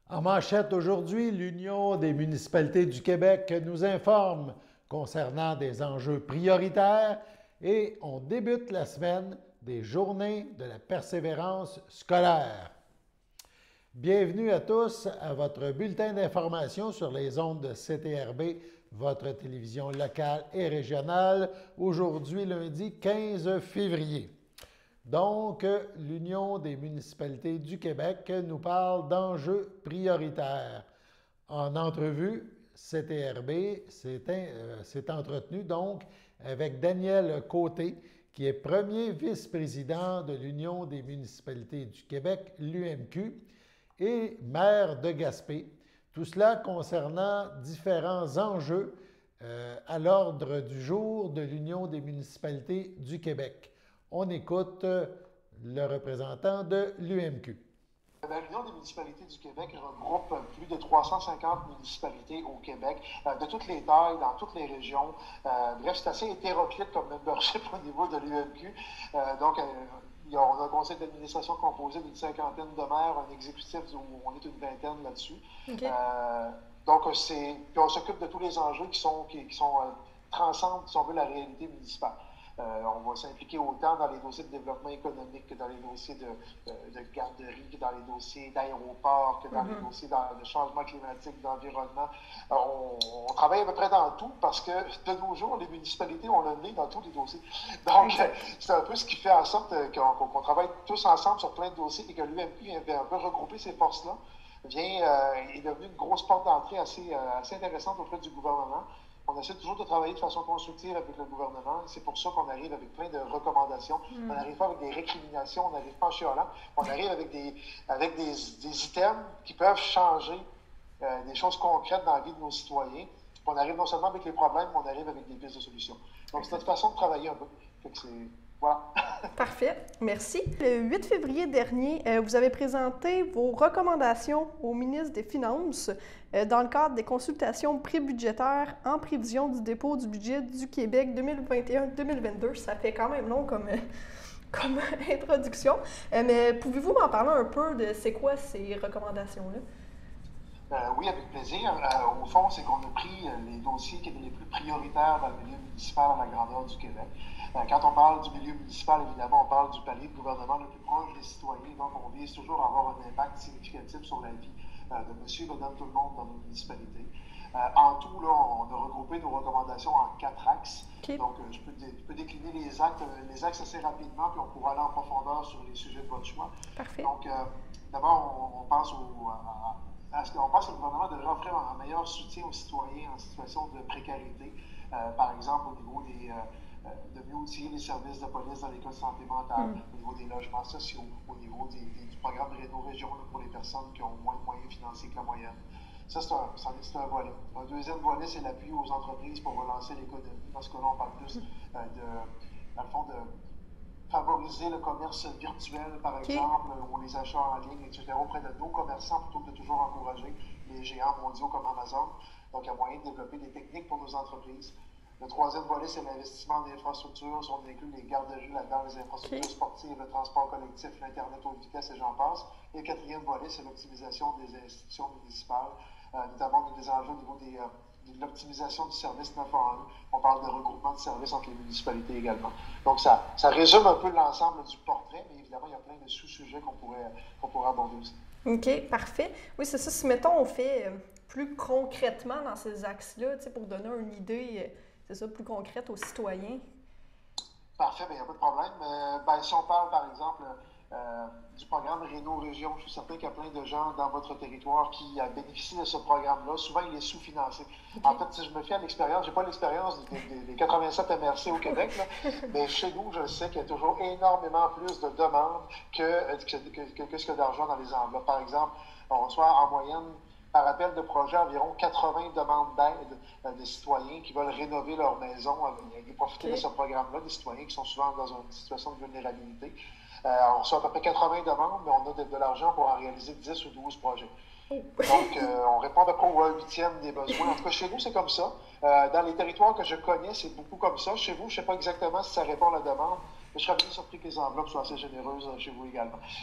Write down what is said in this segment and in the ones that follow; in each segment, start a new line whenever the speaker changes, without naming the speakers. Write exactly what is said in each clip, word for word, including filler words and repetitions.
En manchette aujourd'hui, l'Union des municipalités du Québec nous informe concernant des enjeux prioritaires et on débute la semaine des journées de la persévérance scolaire. Bienvenue à tous à votre bulletin d'information sur les ondes de C T R B, votre télévision locale et régionale, aujourd'hui lundi quinze février. Donc, l'Union des municipalités du Québec nous parle d'enjeux prioritaires. En entrevue, C T R B s'est euh, entretenu donc avec Daniel Côté, qui est premier vice-président de l'Union des municipalités du Québec, l'U M Q, et maire de Gaspé. Tout cela concernant différents enjeux euh, à l'ordre du jour de l'Union des municipalités du Québec. On écoute le représentant de l'U M Q.
L'Union des municipalités du Québec regroupe plus de trois cent cinquante municipalités au Québec, euh, de toutes les tailles, dans toutes les régions. Euh, bref, c'est assez hétéroclite comme membership au niveau de l'U M Q. Euh, donc, euh, il y a, on a un conseil d'administration composé d'une cinquantaine de maires, un exécutif où on est une vingtaine là-dessus. Okay. Euh, donc, c'est, puis on s'occupe de tous les enjeux qui sont, qui, qui sont euh, transcendent, si on veut, la réalité municipale. Euh, on va s'impliquer autant dans les dossiers de développement économique que dans les dossiers de, de, de garderie, que dans les dossiers d'aéroport, que dans mm-hmm. les dossiers de changement climatique, d'environnement. Euh, on, on travaille à peu près dans tout parce que de nos jours, les municipalités ont le nez dans tous les dossiers. Donc, mm-hmm. c'est un peu ce qui fait en sorte qu'on, qu'on travaille tous ensemble sur plein de dossiers et que l'U M Q vient un peu regrouper ces forces-là. Vient, euh, est devenu une grosse porte d'entrée assez, euh, assez intéressante auprès du gouvernement. On essaie toujours de travailler de façon constructive avec le gouvernement. C'est pour ça qu'on arrive avec plein de recommandations. Mm. On n'arrive pas avec des récriminations, on n'arrive pas en chialant. On arrive avec des, avec des, des items qui peuvent changer euh, des choses concrètes dans la vie de nos citoyens. On arrive non seulement avec les problèmes, mais on arrive avec des pistes de solutions. Donc, c'est notre façon de travailler un peu. Fait que c'est... Voilà.
Parfait. Merci. Le huit février dernier, euh, vous avez présenté vos recommandations au ministre des Finances euh, dans le cadre des consultations prébudgétaires en prévision du dépôt du budget du Québec deux mille vingt et un deux mille vingt-deux. Ça fait quand même long comme, euh, comme introduction. Euh, mais pouvez-vous m'en parler un peu de c'est quoi ces recommandations-là?
Euh, oui, avec plaisir. Euh, au fond, c'est qu'on a pris euh, les dossiers qui étaient les plus prioritaires dans le milieu municipal à la grandeur du Québec. Euh, quand on parle du milieu municipal, évidemment, on parle du palier de gouvernement le plus proche des citoyens. Donc, on vise toujours à avoir un impact significatif sur la vie euh, de monsieur et madame tout le monde dans nos municipalités. Euh, en tout, là, on a regroupé nos recommandations en quatre axes. Okay. Donc, euh, je, peux dé, je peux décliner les, actes, les axes assez rapidement, puis on pourra aller en profondeur sur les sujets de votre choix.
Parfait.
Donc, euh, d'abord, on, on pense au... À, Parce qu'on pense que le gouvernement devrait offrir un meilleur soutien aux citoyens en situation de précarité, euh, par exemple au niveau des, euh, de mieux outiller les services de police dans les cas de santé mentale, mm. au niveau des logements sociaux, au niveau des, des, du programme de réno-région pour les personnes qui ont moins de moyens financiers que la moyenne. Ça, c'est un, c'est un volet. Un deuxième volet, c'est l'appui aux entreprises pour relancer l'économie. Dans ce cas-là, on parle plus euh, de, dans le fond, de favoriser le commerce virtuel, par okay. exemple, ou les achats en ligne, et cetera, auprès de nos commerçants, plutôt que de toujours encourager les géants mondiaux comme Amazon. Donc, il y a moyen de développer des techniques pour nos entreprises. Le troisième volet, c'est l'investissement en infrastructures. Si on inclut les garderies là-dedans, les infrastructures okay. sportives, le transport collectif, l'Internet haute vitesse et j'en passe. Et le quatrième volet, c'est l'optimisation des institutions municipales, euh, notamment des enjeux au niveau des... Euh, de l'optimisation du service neuf un. On parle de regroupement de services entre les municipalités également. Donc, ça, ça résume un peu l'ensemble du portrait, mais évidemment, il y a plein de sous-sujets qu'on pourrait, qu'on pourrait aborder aussi.
OK, parfait. Oui, c'est ça. Si, mettons, on fait plus concrètement dans ces axes-là, tu sais, pour donner une idée, c'est ça, plus concrète aux citoyens.
Parfait, bien, il n'y a pas de problème. Euh, ben, si on parle, par exemple, Euh, du programme Réno-Région. Je suis certain qu'il y a plein de gens dans votre territoire qui euh, bénéficient de ce programme-là. Souvent, il est sous-financé. Okay. En fait, si je me fie à l'expérience, je n'ai pas l'expérience des, des, des quatre-vingt-sept M R C au Québec, là, mais chez nous, je sais qu'il y a toujours énormément plus de demandes que, que, que, que, que ce que d'argent dans les enveloppes. Par exemple, on reçoit en moyenne, par appel de projet, environ quatre-vingts demandes d'aide euh, des citoyens qui veulent rénover leur maison et profiter okay. de ce programme-là, des citoyens qui sont souvent dans une situation de vulnérabilité. Euh, on reçoit à peu près quatre-vingts demandes, mais on a de, de l'argent pour en réaliser dix ou douze projets. Donc, euh, on répond à peu près au un huitième des besoins. En tout cas, chez nous, c'est comme ça. Euh, dans les territoires que je connais, c'est beaucoup comme ça. Chez vous, je ne sais pas exactement si ça répond à la demande, mais je serais bien surpris que les enveloppes soient assez généreuses chez vous également.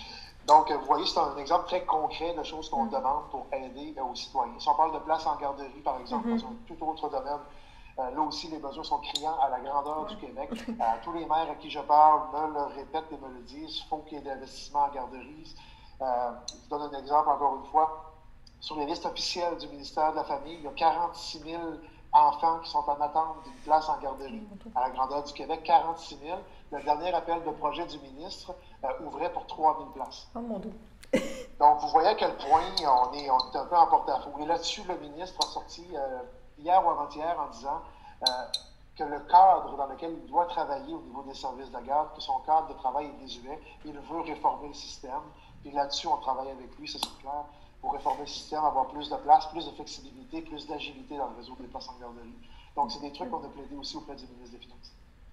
Donc, vous voyez, c'est un exemple très concret de choses qu'on
Mm.
demande pour aider aux citoyens. Si on parle de places en garderie, par exemple,
Mm-hmm.
dans un tout autre domaine, euh, là aussi, les besoins sont criants à la grandeur
Ouais.
du Québec. Euh, tous les maires à qui je parle me le répètent et me le disent. Il faut qu'il y ait de l'investissement en garderie. Euh, je vous donne un exemple, encore une fois. Sur les listes officielles du ministère de la Famille, il y a quarante-six mille enfants qui sont en attente d'une place en garderie à la grandeur du Québec. quarante-six mille. Le dernier appel de projet du ministre euh, ouvrait pour trois mille places.
Oh mon Dieu.
Donc, vous voyez à quel point on est, on est un peu en porte-à-faux. Et là-dessus, le ministre a sorti euh, hier ou avant-hier en disant euh, que le cadre dans lequel il doit travailler au niveau des services de garde, que son cadre de travail est désuet, il veut réformer le système. Puis là-dessus, on travaille avec lui, ça c'est clair, pour réformer le système, avoir plus de place, plus de flexibilité, plus d'agilité dans le réseau des places en garderie. Donc, c'est des trucs qu'on a plaidé aussi auprès du ministre des Finances.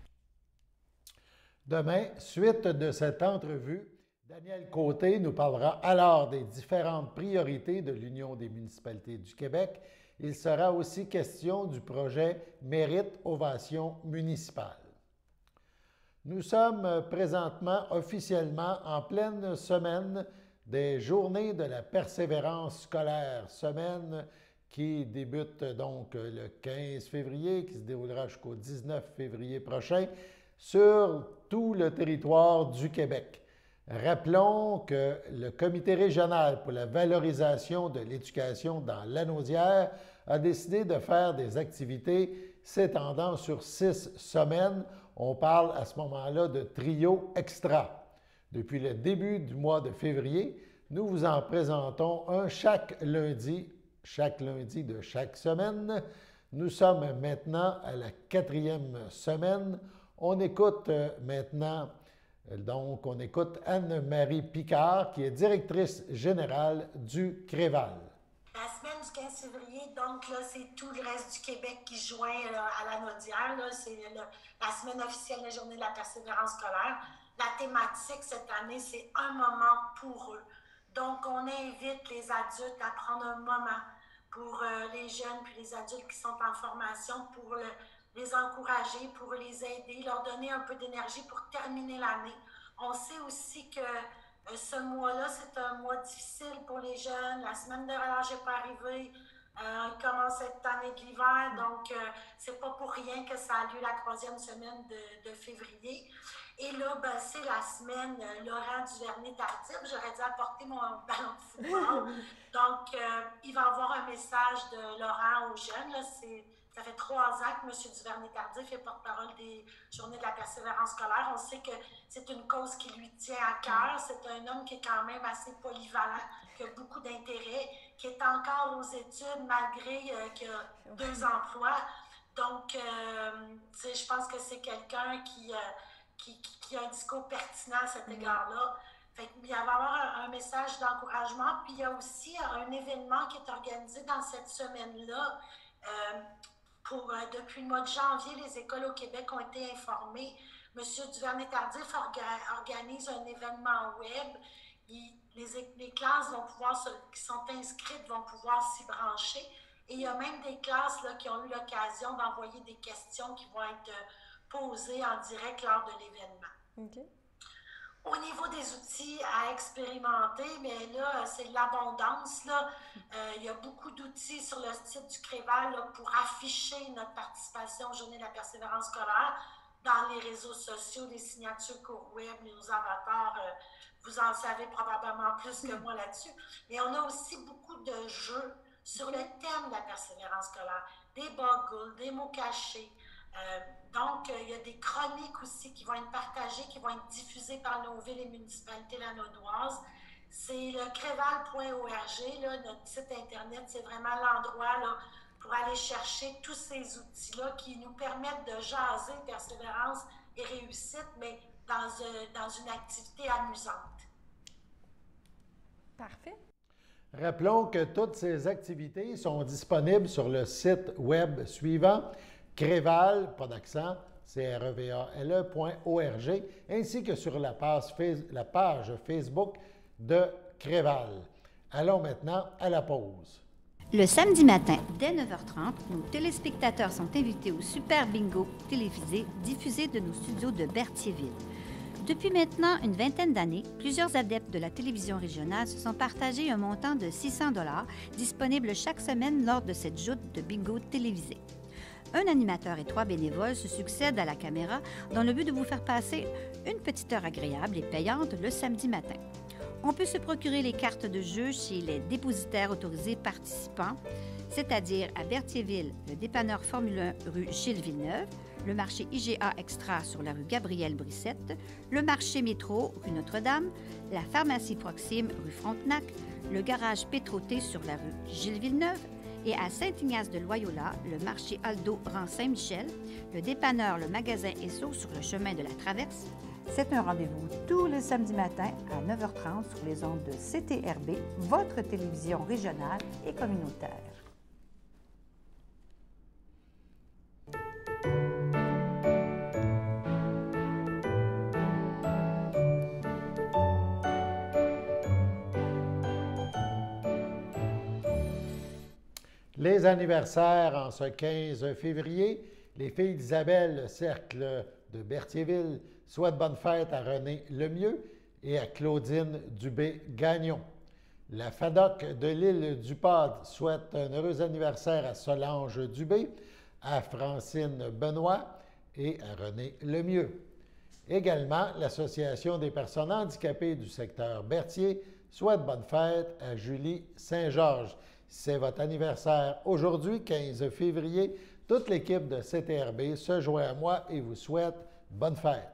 Demain, suite de cette entrevue, Daniel Côté nous parlera alors des différentes priorités de l'Union des municipalités du Québec. Il sera aussi question du projet Mérite Ovation municipale. Nous sommes présentement officiellement en pleine semaine des Journées de la persévérance scolaire, semaine qui débute donc le quinze février, qui se déroulera jusqu'au dix-neuf février prochain sur tout le territoire du Québec. Rappelons que le Comité régional pour la valorisation de l'éducation dans Lanaudière a décidé de faire des activités s'étendant sur six semaines. On parle à ce moment-là de trio extra. Depuis le début du mois de février, nous vous en présentons un chaque lundi, chaque lundi de chaque semaine. Nous sommes maintenant à la quatrième semaine. On écoute maintenant, donc, on écoute Anne-Marie Picard, qui est directrice générale du Créval.
La semaine du quinze février, donc là, c'est tout le reste du Québec qui se joint là, à la Naudière. Là, c'est le, la semaine officielle de la Journée de la persévérance scolaire. La thématique cette année, c'est un moment pour eux. Donc, on invite les adultes à prendre un moment pour euh, les jeunes puis les adultes qui sont en formation pour le, les encourager, pour les aider, leur donner un peu d'énergie pour terminer l'année. On sait aussi que euh, ce mois-là, c'est un mois difficile pour les jeunes. La semaine de relâche n'est pas arrivée. Euh, il commence cette année de l'hiver, donc euh, c'est pas pour rien que ça a lieu la troisième semaine de, de février. Et là, ben, c'est la semaine euh, Laurent Duvernay-Tardif. J'aurais dû apporter mon ballon de football. Donc, euh, il va y avoir un message de Laurent aux jeunes. Là, c'est, ça fait trois ans que M. Duvernay-Tardif est porte-parole des Journées de la persévérance scolaire. On sait que c'est une cause qui lui tient à cœur. C'est un homme qui est quand même assez polyvalent, qui a beaucoup d'intérêt, qui est encore aux études malgré euh, qu'il a deux emplois. Donc, euh, je pense que c'est quelqu'un qui, euh, qui, qui, qui a un discours pertinent à cet égard-là. Fait qu'il va y avoir un, un message d'encouragement. Puis, il y a aussi un événement qui est organisé dans cette semaine-là. Euh, pour, euh, depuis le mois de janvier, les écoles au Québec ont été informées. M. Duvernay-Tardif orga, organise un événement web. Il, les, les classes vont pouvoir se, qui sont inscrites vont pouvoir s'y brancher. Et il y a même des classes là, qui ont eu l'occasion d'envoyer des questions qui vont être posées en direct lors de l'événement.
Okay.
Au niveau des outils à expérimenter, mais là, c'est l'abondance. Là. Euh, il y a beaucoup d'outils sur le site du Créval là, pour afficher notre participation aux Journées de la persévérance scolaire dans les réseaux sociaux, les signatures cours web, nos avatars. Euh, vous en savez probablement plus que moi là-dessus. Mais on a aussi beaucoup de jeux sur le thème de la persévérance scolaire, des boggles, des mots cachés. Euh, donc, euh, il y a des chroniques aussi qui vont être partagées, qui vont être diffusées par nos villes et municipalités lanaudoises. C'est le créval point org, là, notre site Internet, c'est vraiment l'endroit là, pour aller chercher tous ces outils-là qui nous permettent de jaser persévérance et réussite, mais dans, euh, dans une activité amusante.
Parfait.
Rappelons que toutes ces activités sont disponibles sur le site web suivant, Créval, pas d'accent, C R E V A L E point org, ainsi que sur la page, la page Facebook de Créval. Allons maintenant à la pause.
Le samedi matin, dès neuf heures trente, nos téléspectateurs sont invités au Super Bingo télévisé diffusé de nos studios de Berthierville. Depuis maintenant une vingtaine d'années, plusieurs adeptes de la télévision régionale se sont partagés un montant de six cents dollars disponible chaque semaine lors de cette joute de bingo télévisée. Un animateur et trois bénévoles se succèdent à la caméra dans le but de vous faire passer une petite heure agréable et payante le samedi matin. On peut se procurer les cartes de jeu chez les dépositaires autorisés participants, c'est-à-dire à Berthierville, le dépanneur Formule un rue Gilles Villeneuve, le marché I G A Extra sur la rue Gabrielle Brissette, le marché Métro rue Notre-Dame, la pharmacie Proxime rue Frontenac, le garage Pétroté sur la rue Gilles Villeneuve et à Saint-Ignace de Loyola, le marché Aldo rang Saint-Michel, le dépanneur Le Magasin Esso sur le chemin de la Traverse.
C'est un rendez-vous tous les samedis matins à neuf heures trente sur les ondes de C T R B, votre télévision régionale et communautaire.
Les anniversaires en ce quinze février, les filles d'Isabelle, le cercle de Berthierville, souhaitent bonne fête à René Lemieux et à Claudine Dubé-Gagnon. La F A D O C de l'île du Pod souhaite un heureux anniversaire à Solange Dubé, à Francine Benoît et à René Lemieux. Également, l'Association des personnes handicapées du secteur Berthier souhaite bonne fête à Julie Saint-Georges. C'est votre anniversaire aujourd'hui, quinze février. Toute l'équipe de C T R B se joint à moi et vous souhaite bonne fête.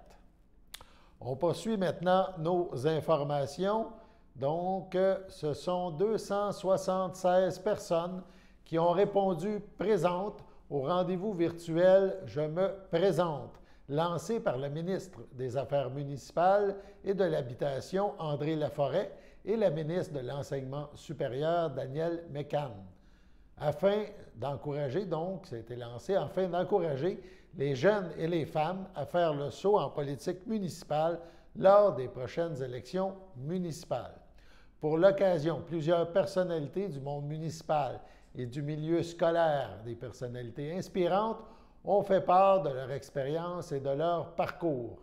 On poursuit maintenant nos informations. Donc, ce sont deux cent soixante-seize personnes qui ont répondu présentes au rendez-vous virtuel « Je me présente », lancé par le ministre des Affaires municipales et de l'Habitation, André Laforêt, et la ministre de l'Enseignement supérieur, Danielle Mécan, afin d'encourager, donc, ça a été lancé, afin d'encourager les jeunes et les femmes à faire le saut en politique municipale lors des prochaines élections municipales. Pour l'occasion, plusieurs personnalités du monde municipal et du milieu scolaire, des personnalités inspirantes, ont fait part de leur expérience et de leur parcours.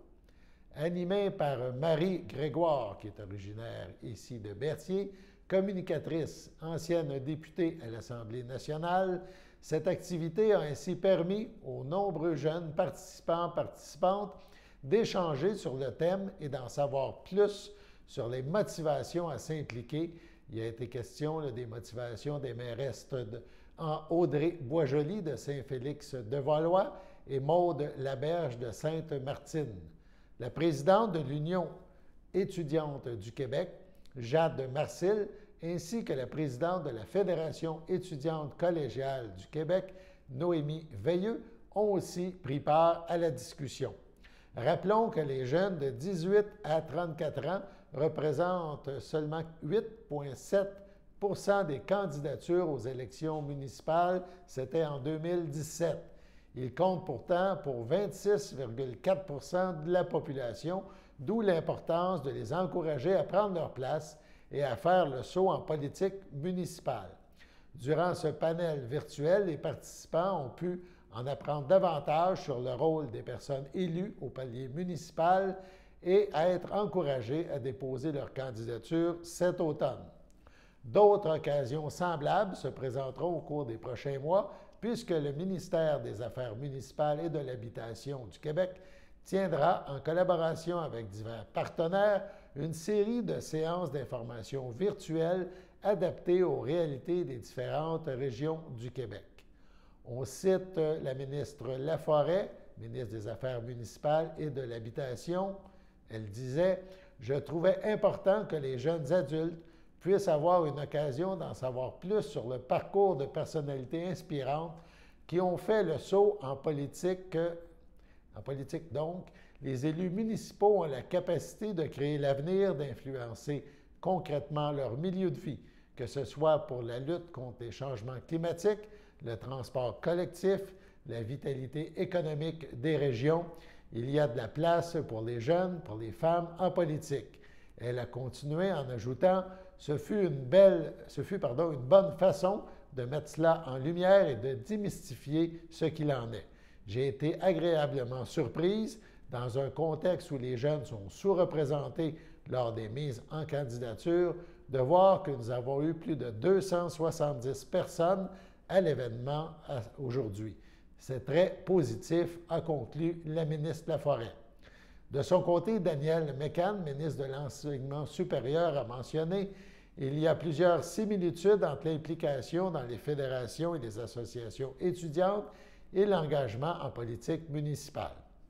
Animée par Marie Grégoire, qui est originaire ici de Berthier, communicatrice, ancienne députée à l'Assemblée nationale, cette activité a ainsi permis aux nombreux jeunes participants participantes d'échanger sur le thème et d'en savoir plus sur les motivations à s'impliquer. Il a été question là, des motivations des mairesses de, en Audrey Boisjoli de Saint-Félix-de-Valois et Maude Laberge de Sainte-Martine. La présidente de l'Union étudiante du Québec, Jade Marcil, ainsi que la présidente de la Fédération étudiante collégiale du Québec, Noémie Veilleux, ont aussi pris part à la discussion. Rappelons que les jeunes de dix-huit à trente-quatre ans représentent seulement huit virgule sept pour cent des candidatures aux élections municipales, c'était en deux mille dix-sept. Ils comptent pourtant pour vingt-six virgule quatre pour cent de la population, d'où l'importance de les encourager à prendre leur place et à faire le saut en politique municipale. Durant ce panel virtuel, les participants ont pu en apprendre davantage sur le rôle des personnes élues au palier municipal et à être encouragés à déposer leur candidature cet automne. D'autres occasions semblables se présenteront au cours des prochains mois, puisque le ministère des Affaires municipales et de l'Habitation du Québec tiendra, en collaboration avec divers partenaires, une série de séances d'information virtuelles adaptées aux réalités des différentes régions du Québec. On cite la ministre Laforêt, ministre des Affaires municipales et de l'Habitation. Elle disait « Je trouvais important que les jeunes adultes puissent avoir une occasion d'en savoir plus sur le parcours de personnalités inspirantes qui ont fait le saut en politique. En politique, donc, les élus municipaux ont la capacité de créer l'avenir, d'influencer concrètement leur milieu de vie, que ce soit pour la lutte contre les changements climatiques, le transport collectif, la vitalité économique des régions. Il y a de la place pour les jeunes, pour les femmes en politique. » Elle a continué en ajoutant « Ce fut, une, belle, ce fut pardon, une bonne façon de mettre cela en lumière et de démystifier ce qu'il en est. J'ai été agréablement surprise dans un contexte où les jeunes sont sous-représentés lors des mises en candidature, de voir que nous avons eu plus de deux cent soixante-dix personnes à l'événement aujourd'hui. C'est très positif, a conclu la ministre Laforêt. De son côté, Daniel Mécan, ministre de l'Enseignement supérieur, a mentionné il y a plusieurs similitudes entre l'implication dans les fédérations et les associations étudiantes et l'engagement en politique municipale.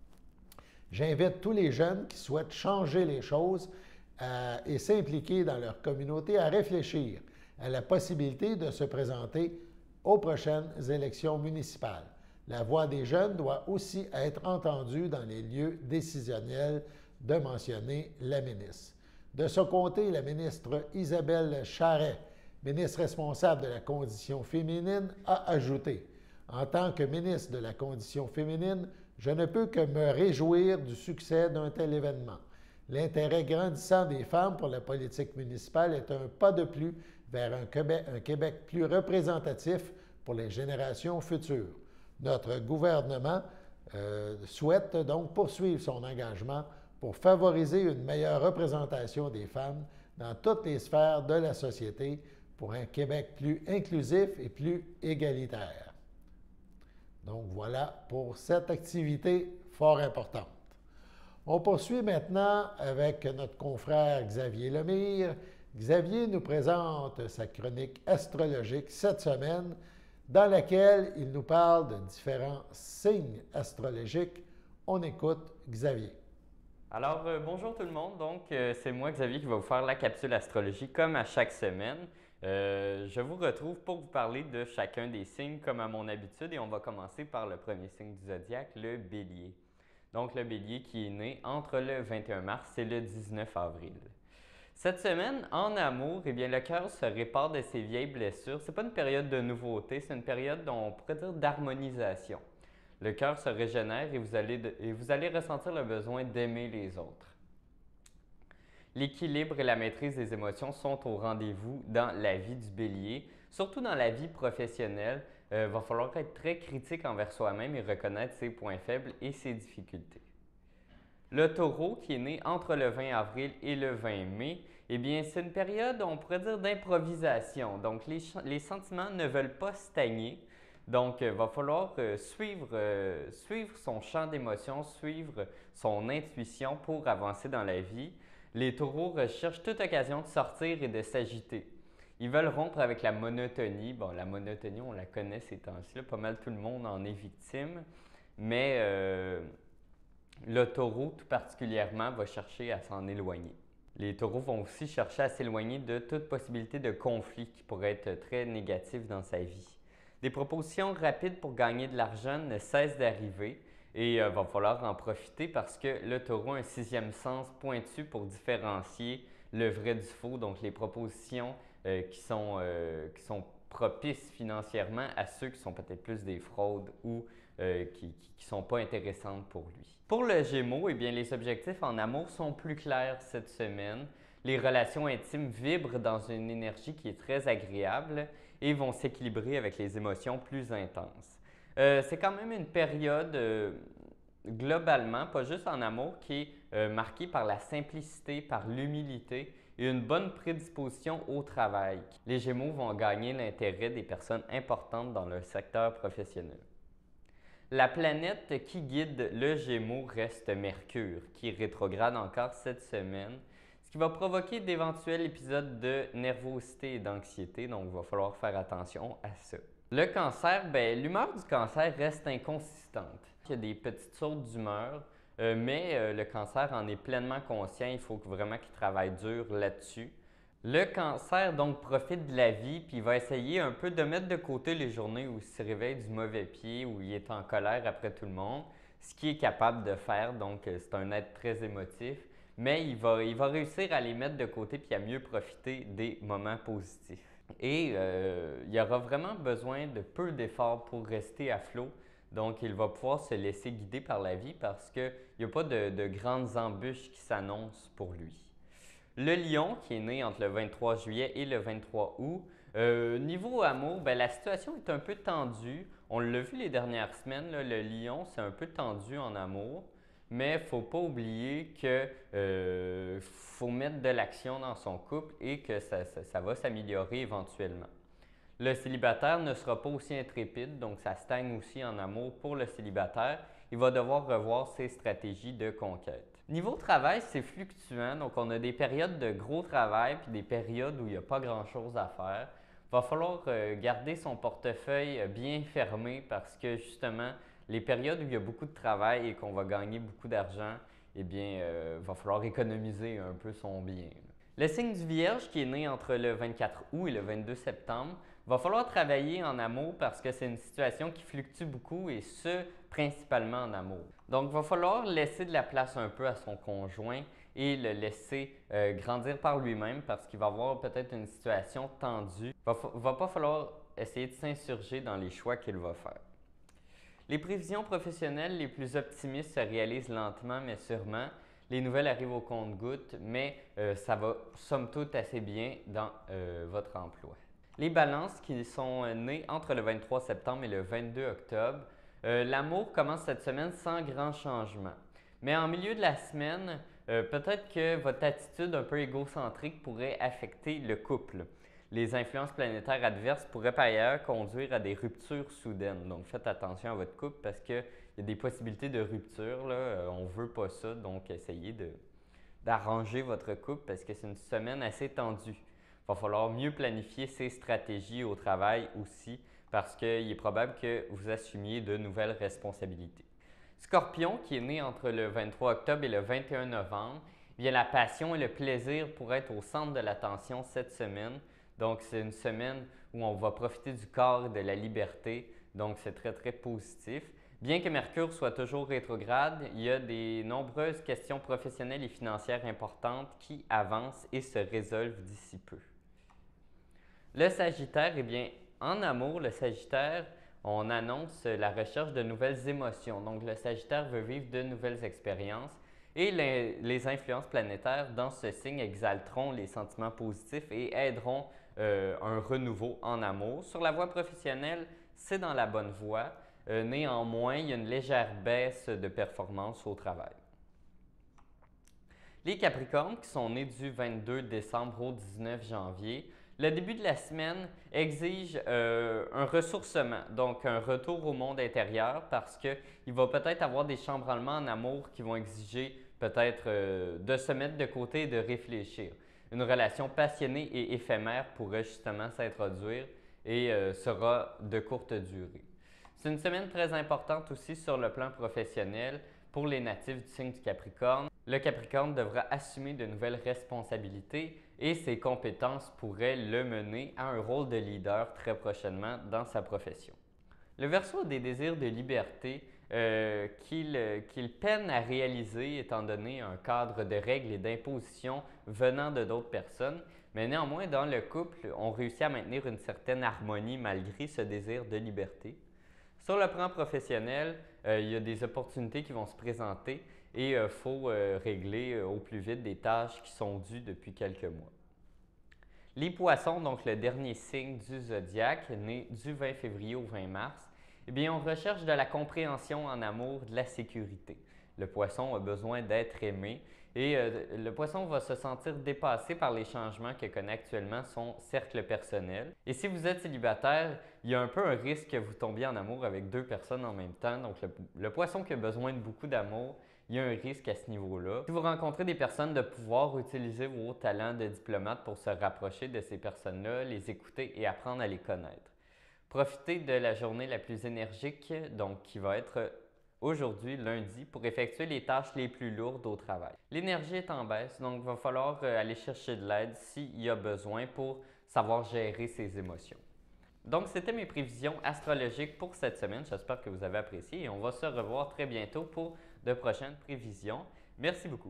J'invite tous les jeunes qui souhaitent changer les choses euh, et s'impliquer dans leur communauté à réfléchir à la possibilité de se présenter aux prochaines élections municipales. La voix des jeunes doit aussi être entendue dans les lieux décisionnels, de mentionner la ministre. De son côté, la ministre Isabelle Charret, ministre responsable de la condition féminine, a ajouté « En tant que ministre de la condition féminine, je ne peux que me réjouir du succès d'un tel événement. L'intérêt grandissant des femmes pour la politique municipale est un pas de plus vers un Québec, un Québec plus représentatif pour les générations futures. Notre gouvernement euh, souhaite donc poursuivre son engagement pour favoriser une meilleure représentation des femmes dans toutes les sphères de la société pour un Québec plus inclusif et plus égalitaire. » Donc voilà pour cette activité fort importante. On poursuit maintenant avec notre confrère Xavier Lemire. Xavier nous présente sa chronique astrologique cette semaine, dans laquelle il nous parle de différents signes astrologiques. On écoute Xavier.
Alors, euh, bonjour tout le monde. Donc, euh, c'est moi, Xavier, qui va vous faire la capsule astrologie comme à chaque semaine. Euh, je vous retrouve pour vous parler de chacun des signes comme à mon habitude et on va commencer par le premier signe du zodiaque, le Bélier. Donc, le Bélier qui est né entre le vingt et un mars et le dix-neuf avril. Cette semaine, en amour, eh bien, le cœur se répare de ses vieilles blessures. Ce n'est pas une période de nouveauté, c'est une période dont on pourrait dire d'harmonisation. Le cœur se régénère et vous, allez de, et vous allez ressentir le besoin d'aimer les autres. L'équilibre et la maîtrise des émotions sont au rendez-vous dans la vie du Bélier, surtout dans la vie professionnelle. Il euh, va falloir être très critique envers soi-même et reconnaître ses points faibles et ses difficultés. Le Taureau, qui est né entre le vingt avril et le vingt mai, eh bien, c'est une période, on pourrait dire, d'improvisation. Donc, les, les sentiments ne veulent pas stagner. Donc, il euh, va falloir euh, suivre, euh, suivre son champ d'émotions, suivre son intuition pour avancer dans la vie. Les Taureaux recherchent toute occasion de sortir et de s'agiter. Ils veulent rompre avec la monotonie. Bon, la monotonie, on la connaît ces temps-ci, pas mal tout le monde en est victime. Mais euh, le Taureau, tout particulièrement, va chercher à s'en éloigner. Les Taureaux vont aussi chercher à s'éloigner de toute possibilité de conflit qui pourrait être très négatif dans sa vie. Des propositions rapides pour gagner de l'argent ne cessent d'arriver et il euh, va falloir en profiter parce que le Taureau a un sixième sens pointu pour différencier le vrai du faux, donc les propositions euh, qui, sont, euh, qui sont propices financièrement à ceux qui sont peut-être plus des fraudes ou euh, qui ne sont pas intéressantes pour lui. Pour le Gémeaux, eh bien, les objectifs en amour sont plus clairs cette semaine. Les relations intimes vibrent dans une énergie qui est très agréable et vont s'équilibrer avec les émotions plus intenses. Euh, c'est quand même une période, euh, globalement, pas juste en amour, qui est euh, marquée par la simplicité, par l'humilité et une bonne prédisposition au travail. Les Gémeaux vont gagner l'intérêt des personnes importantes dans leur secteur professionnel. La planète qui guide le Gémeaux reste Mercure, qui est rétrograde encore cette semaine, ce qui va provoquer d'éventuels épisodes de nervosité et d'anxiété, donc il va falloir faire attention à ça. Le Cancer, bien, l'humeur du Cancer reste inconsistante. Il y a des petites sautes d'humeur, euh, mais euh, le Cancer en est pleinement conscient, il faut vraiment qu'il travaille dur là-dessus. Le Cancer, donc, profite de la vie, puis il va essayer un peu de mettre de côté les journées où il se réveille du mauvais pied, où il est en colère après tout le monde, ce qu'il est capable de faire, donc c'est un être très émotif, mais il va, il va réussir à les mettre de côté puis à mieux profiter des moments positifs. Et euh, il y aura vraiment besoin de peu d'efforts pour rester à flot, donc il va pouvoir se laisser guider par la vie parce qu'il n'y a pas de, de grandes embûches qui s'annoncent pour lui. Le Lion, qui est né entre le vingt-trois juillet et le vingt-trois août, euh, niveau amour, bien, la situation est un peu tendue. On l'a vu les dernières semaines, là, le Lion, c'est un peu tendu en amour. mais il ne faut pas oublier qu'il euh, faut mettre de l'action dans son couple et que ça, ça, ça va s'améliorer éventuellement. Le célibataire ne sera pas aussi intrépide, donc ça stagne aussi en amour pour le célibataire. Il va devoir revoir ses stratégies de conquête. Niveau travail, c'est fluctuant, donc on a des périodes de gros travail puis des périodes où il n'y a pas grand-chose à faire. Il va falloir euh, garder son portefeuille bien fermé parce que justement, les périodes où il y a beaucoup de travail et qu'on va gagner beaucoup d'argent, eh bien, euh, il va falloir économiser un peu son bien. Le signe du Vierge, qui est né entre le vingt-quatre août et le vingt-deux septembre, va falloir travailler en amour parce que c'est une situation qui fluctue beaucoup et ce, principalement en amour. Donc, il va falloir laisser de la place un peu à son conjoint et le laisser euh, grandir par lui-même parce qu'il va avoir peut-être une situation tendue. Il ne va pas falloir essayer de s'insurger dans les choix qu'il va faire. Les prévisions professionnelles les plus optimistes se réalisent lentement mais sûrement. Les nouvelles arrivent au compte-gouttes, mais euh, ça va somme toute assez bien dans euh, votre emploi. Les balances qui sont nées entre le vingt-trois septembre et le vingt-deux octobre, euh, l'amour commence cette semaine sans grand changement. Mais en milieu de la semaine, euh, peut-être que votre attitude un peu égocentrique pourrait affecter le couple. Les influences planétaires adverses pourraient par ailleurs conduire à des ruptures soudaines. Donc faites attention à votre couple parce qu'il y a des possibilités de rupture. Là. Euh, on ne veut pas ça, donc essayez de, d'arranger votre couple parce que c'est une semaine assez tendue. Il va falloir mieux planifier ses stratégies au travail aussi parce qu'il est probable que vous assumiez de nouvelles responsabilités. Scorpion, qui est né entre le vingt-trois octobre et le vingt et un novembre, bien la passion et le plaisir pourraient être au centre de l'attention cette semaine. Donc, c'est une semaine où on va profiter du corps et de la liberté. Donc, c'est très, très positif. Bien que Mercure soit toujours rétrograde, il y a des nombreuses questions professionnelles et financières importantes qui avancent et se résolvent d'ici peu. Le Sagittaire, eh bien, en amour, le Sagittaire, on annonce la recherche de nouvelles émotions. Donc, le Sagittaire veut vivre de nouvelles expériences et les, les influences planétaires dans ce signe exalteront les sentiments positifs et aideront euh, un renouveau en amour. Sur la voie professionnelle, c'est dans la bonne voie. Euh, néanmoins, il y a une légère baisse de performance au travail. Les Capricornes, qui sont nés du vingt-deux décembre au dix-neuf janvier, le début de la semaine exige euh, un ressourcement, donc un retour au monde intérieur parce qu'il va peut-être avoir des chambranlements en amour qui vont exiger peut-être euh, de se mettre de côté et de réfléchir. Une relation passionnée et éphémère pourrait justement s'introduire et euh, sera de courte durée. C'est une semaine très importante aussi sur le plan professionnel pour les natifs du signe du Capricorne. Le Capricorne devra assumer de nouvelles responsabilités et ses compétences pourraient le mener à un rôle de leader très prochainement dans sa profession. Le Verseau a des désirs de liberté euh, qu'il qu'il peine à réaliser étant donné un cadre de règles et d'impositions venant de d'autres personnes, mais néanmoins dans le couple, on réussit à maintenir une certaine harmonie malgré ce désir de liberté. Sur le plan professionnel, euh, il y a des opportunités qui vont se présenter et il euh, faut euh, régler euh, au plus vite des tâches qui sont dues depuis quelques mois. Les Poissons, donc le dernier signe du zodiaque, né du vingt février au vingt mars, eh bien, on recherche de la compréhension en amour, de la sécurité. Le Poisson a besoin d'être aimé et euh, le Poisson va se sentir dépassé par les changements que connaît actuellement son cercle personnel. Et si vous êtes célibataire, il y a un peu un risque que vous tombiez en amour avec deux personnes en même temps. Donc, le, le Poisson qui a besoin de beaucoup d'amour, il y a un risque à ce niveau-là. Si vous rencontrez des personnes de pouvoir, utiliser vos talents de diplomate pour se rapprocher de ces personnes-là, les écouter et apprendre à les connaître. Profitez de la journée la plus énergique, donc qui va être aujourd'hui, lundi, pour effectuer les tâches les plus lourdes au travail. L'énergie est en baisse, donc il va falloir aller chercher de l'aide s'il y a besoin pour savoir gérer ses émotions. Donc, c'était mes prévisions astrologiques pour cette semaine. J'espère que vous avez apprécié et on va se revoir très bientôt pour de prochaines prévisions. Merci beaucoup.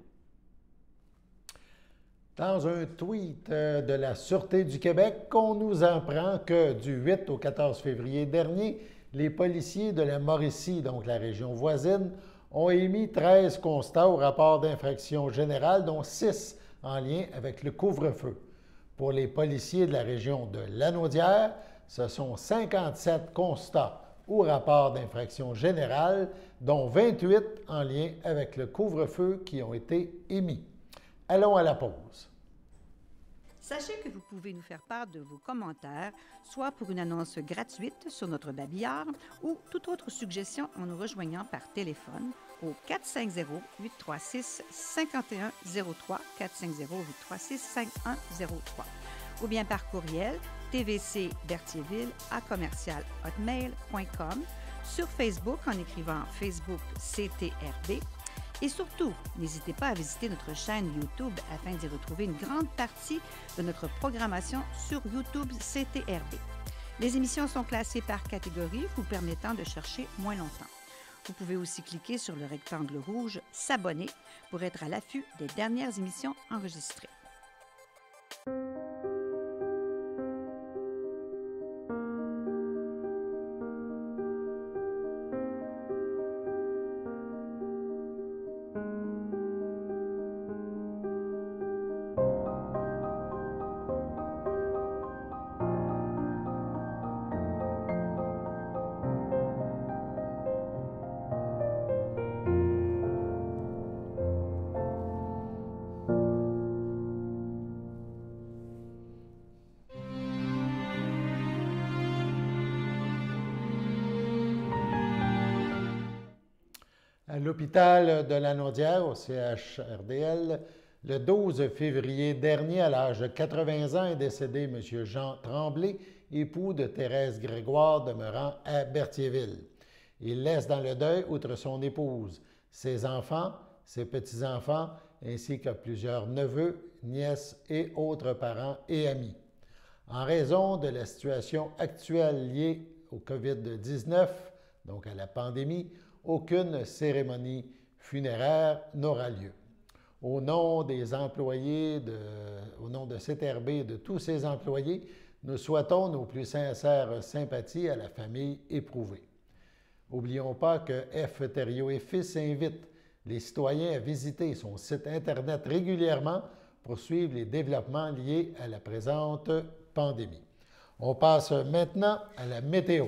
Dans un tweet de la Sûreté du Québec, on nous apprend que du huit au quatorze février dernier, les policiers de la Mauricie, donc la région voisine, ont émis treize constats au rapport d'infraction générale, dont six en lien avec le couvre-feu. Pour les policiers de la région de Lanaudière, ce sont cinquante-sept constats ou rapports d'infraction générale, dont vingt-huit en lien avec le couvre-feu qui ont été émis. Allons à la pause.
Sachez que vous pouvez nous faire part de vos commentaires, soit pour une annonce gratuite sur notre babillard ou toute autre suggestion en nous rejoignant par téléphone au quatre cinq zéro, huit trois six, cinq un zéro trois, quatre cinq zéro, huit trois six, cinq un zéro trois, ou bien par courriel tvcberthierville à commercial hotmail point com, sur Facebook en écrivant Facebook C T R B. Et surtout, n'hésitez pas à visiter notre chaîne YouTube afin d'y retrouver une grande partie de notre programmation sur YouTube C T R B. Les émissions sont classées par catégorie, vous permettant de chercher moins longtemps. Vous pouvez aussi cliquer sur le rectangle rouge « S'abonner » pour être à l'affût des dernières émissions enregistrées.
À l'hôpital de Lanaudière, au C H R D L, le douze février dernier, à l'âge de quatre-vingts ans, est décédé M. Jean Tremblay, époux de Thérèse Grégoire, demeurant à Berthierville. Il laisse dans le deuil, outre son épouse, ses enfants, ses petits-enfants, ainsi que plusieurs neveux, nièces et autres parents et amis. En raison de la situation actuelle liée au COVID dix-neuf, donc à la pandémie, aucune cérémonie funéraire n'aura lieu. Au nom des employés, de, au nom de C T R B et de tous ses employés, nous souhaitons nos plus sincères sympathies à la famille éprouvée. N'oublions pas que F. Thériault et Fils invite les citoyens à visiter son site Internet régulièrement pour suivre les développements liés à la présente pandémie. On passe maintenant à la météo.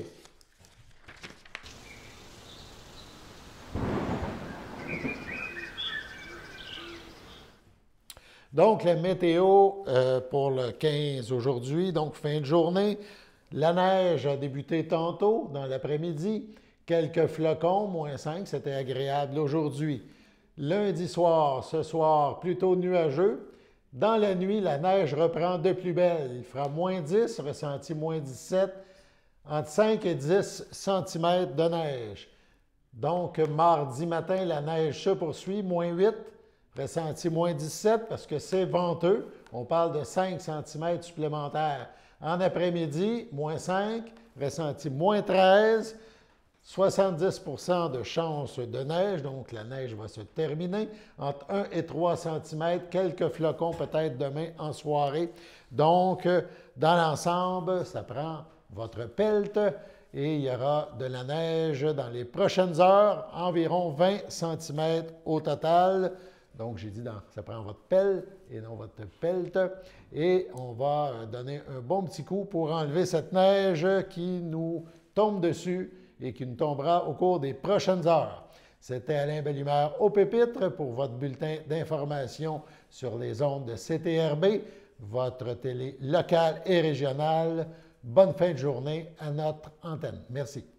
Donc, la météo euh, pour le quinze aujourd'hui, donc fin de journée. La neige a débuté tantôt dans l'après-midi. Quelques flocons, moins cinq, c'était agréable aujourd'hui. Lundi soir, ce soir, plutôt nuageux. Dans la nuit, la neige reprend de plus belle. Il fera moins dix, ressenti moins dix-sept, entre cinq et dix centimètres de neige. Donc, mardi matin, la neige se poursuit, moins huit. Ressenti moins dix-sept parce que c'est venteux. On parle de cinq centimètres supplémentaires. En après-midi, moins cinq, ressenti moins treize, soixante-dix pour cent de chance de neige, donc la neige va se terminer. Entre un et trois centimètres, quelques flocons peut-être demain en soirée. Donc, dans l'ensemble, ça prend votre pelt et il y aura de la neige dans les prochaines heures, environ vingt centimètres au total. Donc, j'ai dit, dans, ça prend votre pelle et non votre pelt. Et on va donner un bon petit coup pour enlever cette neige qui nous tombe dessus et qui nous tombera au cours des prochaines heures. C'était Alain Bellumeur au pupitre pour votre bulletin d'information sur les ondes de C T R B, votre télé locale et régionale. Bonne fin de journée à notre antenne. Merci.